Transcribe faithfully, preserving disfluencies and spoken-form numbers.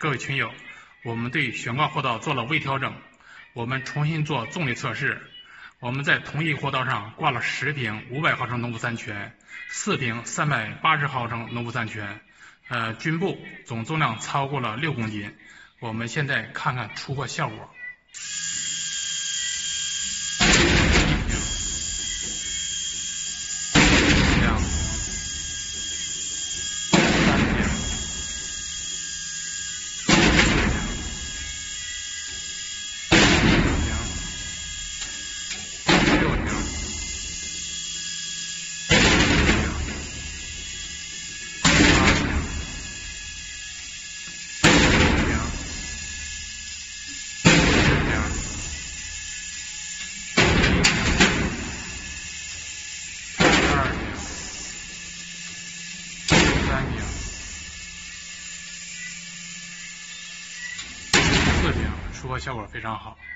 各位群友，我们对悬挂货道做了微调整，我们重新做重力测试。我们在同一货道上挂了十瓶五百毫升农夫山泉，四瓶三百八十毫升农夫山泉，呃，均布总重量超过了六公斤。我们现在看看出货效果。出货效果非常好。